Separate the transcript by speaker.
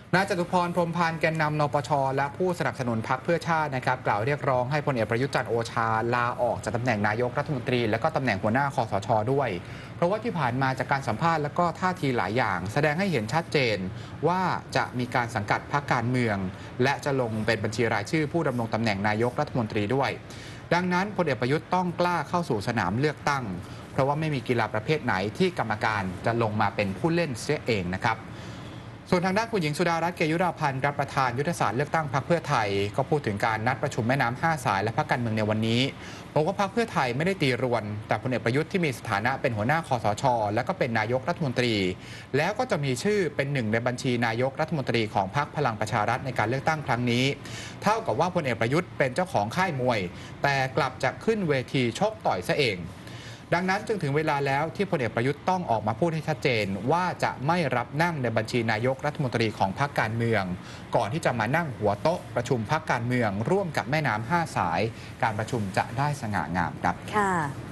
Speaker 1: นายจตุพร พรหมพันธ์แกนนำนปชและผู้สนับสนุนพรรคเพื่อชาตินะครับกล่าวเรียกร้องให้พลเอกประยุทธ์จันทร์โอชาลาออกจากตำแหน่งนายกรัฐมนตรีและก็ตำแหน่งหัวหน้าคสชด้วยเพราะว่าที่ผ่านมาจากการสัมภาษณ์และก็ท่าทีหลายอย่างแสดงให้เห็นชัดเจนว่าจะมีการสังกัดพรรคการเมืองและจะลงเป็นบัญชีรายชื่อผู้ดำรงตำแหน่งนายกรัฐมนตรีด้วยดังนั้นพลเอกประยุทธ์ต้องกล้าเข้าสู่สนามเลือกตั้งเพราะว่าไม่มีกีฬาประเภทไหนที่กรรมการจะลงมาเป็นผู้เล่นเสียเองนะครับส่วนทางด้านคุณหญิงสุดารัตน์เกยุราพันธ์ประธานยุทธศาสตร์เลือกตั้งพรรคเพื่อไทยก็พูดถึงการนัดประชุมแม่น้ำ5 สายและพรรคการเมืองในวันนี้บอกว่าพรรคเพื่อไทยไม่ได้ตีรวนแต่พลเอกประยุทธ์ที่มีสถานะเป็นหัวหน้าคสชและก็เป็นนายกรัฐมนตรีแล้วก็จะมีชื่อเป็นหนึ่งในบัญชีนายกรัฐมนตรีของพรรคพลังประชารัฐในการเลือกตั้งครั้งนี้เท่ากับว่าพลเอกประยุทธ์เป็นเจ้าของค่ายมวยแต่กลับจะขึ้นเวทีชกต่อยซะเองดังนั้นจึงถึงเวลาแล้วที่พลเอกประยุทธ์ต้องออกมาพูดให้ชัดเจนว่าจะไม่รับนั่งในบัญชีนายกรัฐมนตรีของพรรคการเมืองก่อนที่จะมานั่งหัวโต๊ะประชุมพรรคการเมืองร่วมกับแม่น้ำ5 สายการประชุมจะได้สง่างามครับ
Speaker 2: ค่ะ